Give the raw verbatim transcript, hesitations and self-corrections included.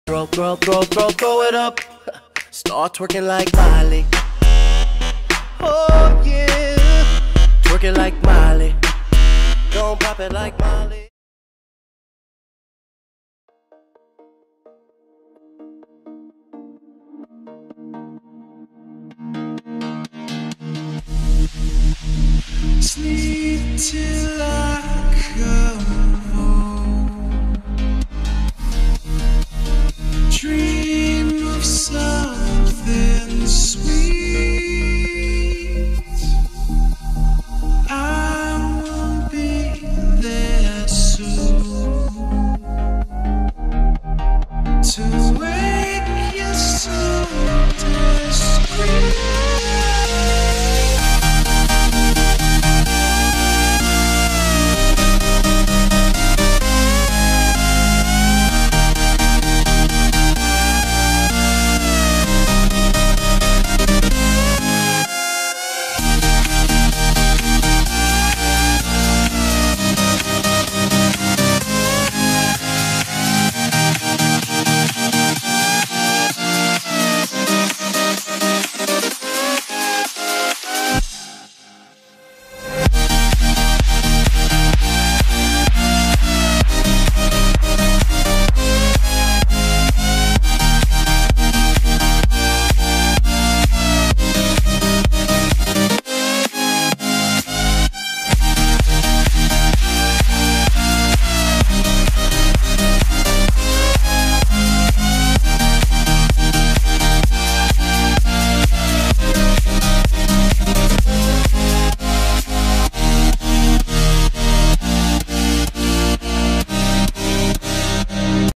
Throw, throw, throw, throw, throw it up. Start twerking like Miley. Oh yeah, twerking like Miley. Don't pop it like Miley. Sleep till I come.